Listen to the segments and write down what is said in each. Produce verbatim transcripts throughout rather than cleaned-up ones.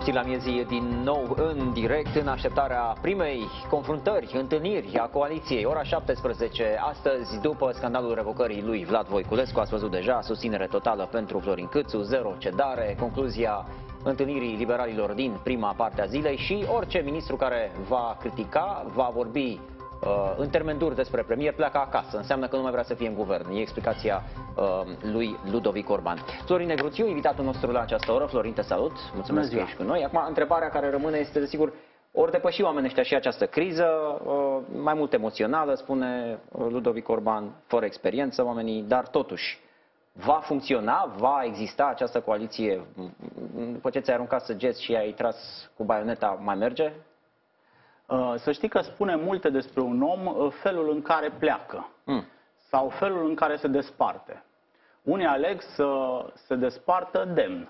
Știrile la miezii din nou în direct în așteptarea primei confruntări, întâlniri a coaliției. Ora șaptesprezece astăzi, după scandalul revocării lui Vlad Voiculescu, ați văzut deja susținere totală pentru Florin Câțu, zero cedare, concluzia întâlnirii liberalilor din prima parte a zilei și orice ministru care va critica, va vorbi uh, în termeni duri despre premier, pleacă acasă. Înseamnă că nu mai vrea să fie în guvern. E explicația uh, lui Ludovic Orban. Florin Negruțiu, invitatul nostru la această oră. Florin, te salut. Mulțumesc că ești cu noi. Acum, întrebarea care rămâne este, desigur, ori depăși oamenii ăștia și această criză, uh, mai mult emoțională, spune Ludovic Orban, fără experiență oamenii, dar totuși, va funcționa, va exista această coaliție? După ce ți-ai aruncat săgeți și ai tras cu baioneta, mai merge? Să știi că spune multe despre un om felul în care pleacă mm. sau felul în care se desparte. Unii aleg să se despartă demn.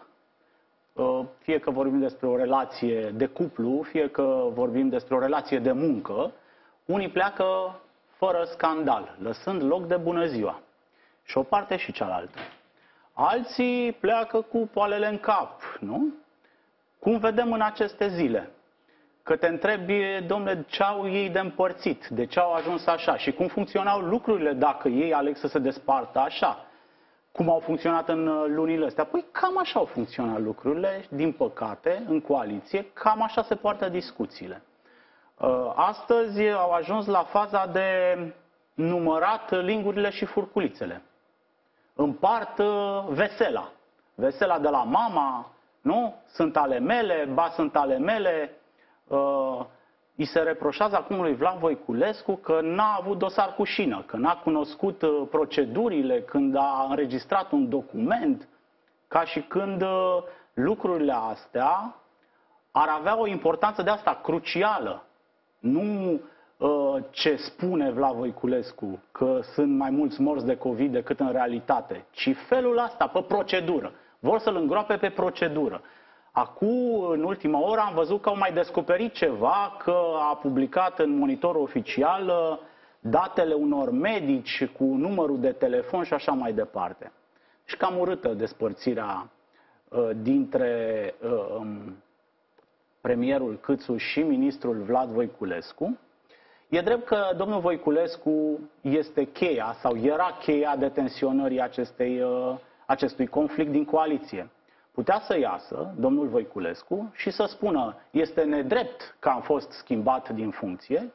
Fie că vorbim despre o relație de cuplu, fie că vorbim despre o relație de muncă, unii pleacă fără scandal, lăsând loc de bună ziua. Și o parte și cealaltă. Alții pleacă cu poalele în cap, nu? Cum vedem în aceste zile? Că te întrebi, domnule, ce au ei de împărțit? De ce au ajuns așa? Și cum funcționau lucrurile dacă ei aleg să se despartă așa? Cum au funcționat în lunile astea? Păi cam așa au funcționat lucrurile, din păcate, în coaliție, cam așa se poartă discuțiile. Astăzi au ajuns la faza de numărat lingurile și furculițele. Împart vesela. Vesela de la mama, nu? Sunt ale mele, ba sunt ale mele. Uh, îi se reproșează acum lui Vlad Voiculescu că n-a avut dosar cu șină, că n-a cunoscut uh, procedurile când a înregistrat un document, ca și când uh, lucrurile astea ar avea o importanță de asta crucială. Nu uh, ce spune Vlad Voiculescu, că sunt mai mulți morți de COVID decât în realitate, ci felul ăsta, pe procedură. Vor să-l îngroape pe procedură. Acum, în ultima oră, am văzut că au mai descoperit ceva, că a publicat în monitorul oficial datele unor medici cu numărul de telefon și așa mai departe. Și cam urâtă despărțirea uh, dintre uh, premierul Câțu și ministrul Vlad Voiculescu. E drept că domnul Voiculescu este cheia sau era cheia detenționării acestei, uh, acestui conflict din coaliție. Putea să iasă domnul Voiculescu și să spună este nedrept că am fost schimbat din funcție,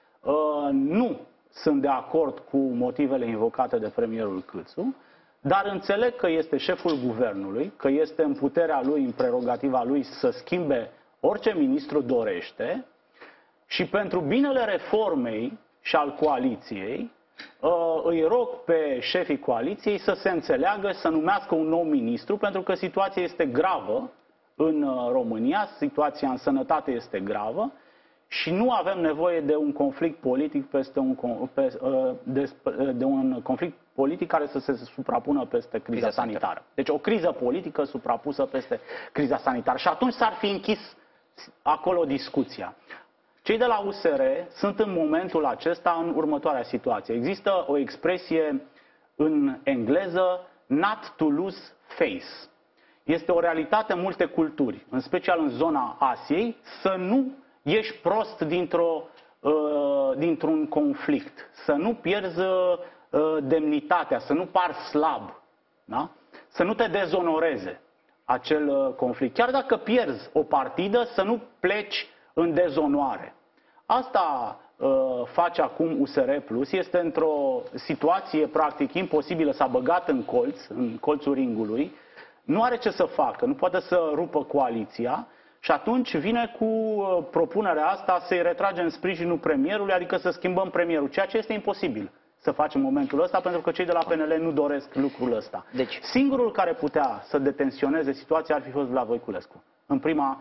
nu sunt de acord cu motivele invocate de premierul Câțu, dar înțeleg că este șeful guvernului, că este în puterea lui, în prerogativa lui să schimbe orice ministru dorește și pentru binele reformei și al coaliției, îi rog pe șefii coaliției să se înțeleagă, să numească un nou ministru, pentru că situația este gravă în România, situația în sănătate este gravă și nu avem nevoie de un conflict politic peste un, de, de un conflict politic care să se suprapună peste criza, criza sanitară. Deci o criză politică suprapusă peste criza sanitară. Și atunci s-ar fi închis acolo discuția. Cei de la U S R sunt în momentul acesta în următoarea situație. Există o expresie în engleză, not to lose face. Este o realitate în multe culturi, în special în zona Asiei, să nu ieși prost dintr-o, uh, dintr-un conflict, să nu pierzi uh, demnitatea, să nu pari slab, da? Să nu te dezonoreze acel uh, conflict. Chiar dacă pierzi o partidă, să nu pleci în dezonoare. Asta uh, face acum U S R Plus, este într-o situație practic imposibilă, s-a băgat în colț, în colțul ringului, nu are ce să facă, nu poate să rupă coaliția și atunci vine cu uh, propunerea asta să-i retragem sprijinul premierului, adică să schimbăm premierul, ceea ce este imposibil să facem în momentul ăsta, pentru că cei de la P N L nu doresc lucrul ăsta. Deci, singurul care putea să detenționeze situația ar fi fost Vlad Voiculescu, în prima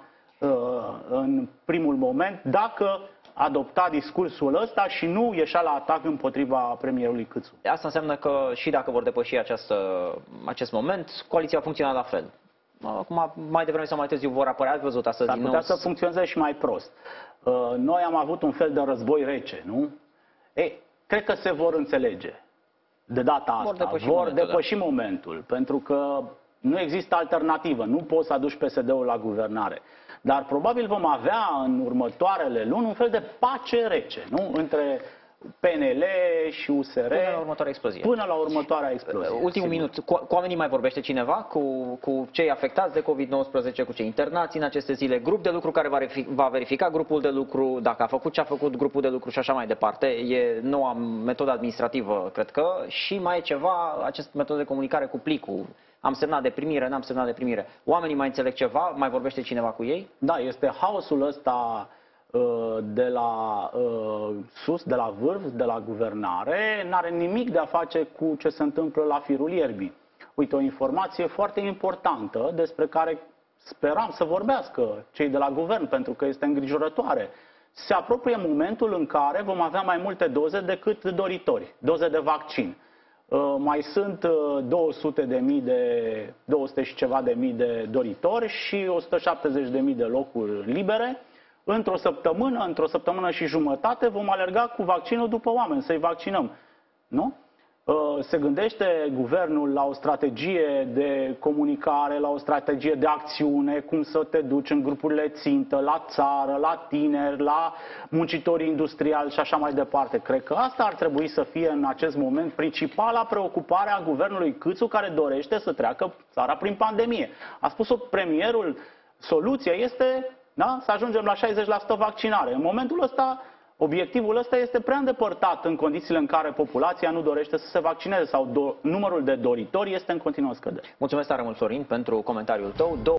în primul moment, dacă adopta discursul ăsta și nu ieșea la atac împotriva premierului Câțu. Asta înseamnă că și dacă vor depăși această, acest moment, coaliția funcționa la fel. Acum, mai devreme sau mai târziu vor apărea, ați văzut astăzi S-ar putea să funcționeze și mai prost. Noi am avut un fel de război rece, nu? Ei, cred că se vor înțelege de data asta. Vor depăși, vor momentul, depăși momentul, pentru că Nu există alternativă. Nu poți să aduci P S D-ul la guvernare. Dar probabil vom avea în următoarele luni un fel de pace rece, nu? Între P N L și U S R. Până la următoarea explozie. Până la următoarea explozie. Ultimul sigur. minut. Cu, cu oamenii mai vorbește cineva? Cu, cu cei afectați de COVID nouăsprezece, cu cei internați în aceste zile? Grup de lucru care va verifica, va verifica grupul de lucru, dacă a făcut ce a făcut grupul de lucru și așa mai departe. E noua metodă administrativă, cred că. Și mai e ceva, acest metodă de comunicare cu plicul. Am semnat de primire, n-am semnat de primire. Oamenii mai înțeleg ceva? Mai vorbește cineva cu ei? Da, este haosul ăsta de la uh, sus, de la vârf, de la guvernare, n-are nimic de a face cu ce se întâmplă la firul ierbii. Uite, o informație foarte importantă despre care speram să vorbească cei de la guvern, pentru că este îngrijorătoare. Se apropie momentul în care vom avea mai multe doze decât doritori, doze de vaccin. Uh, mai sunt uh, două sute de mii de, două sute și ceva de mii de doritori și o sută șaptezeci de mii de locuri libere. Într-o săptămână, într-o săptămână și jumătate vom alerga cu vaccinul după oameni, să-i vaccinăm. Nu? Se gândește guvernul la o strategie de comunicare, la o strategie de acțiune, cum să te duci în grupurile țintă, la țară, la tineri, la muncitorii industriali și așa mai departe. Cred că asta ar trebui să fie în acest moment principala preocupare a guvernului Câțu, care dorește să treacă țara prin pandemie. A spus-o premierul, soluția este... Da? Să ajungem la șaizeci la sută vaccinare. În momentul ăsta, obiectivul ăsta este prea îndepărtat în condițiile în care populația nu dorește să se vaccineze sau numărul de doritori este în continuă scădere. Mulțumesc tare mult, Florin, pentru comentariul tău.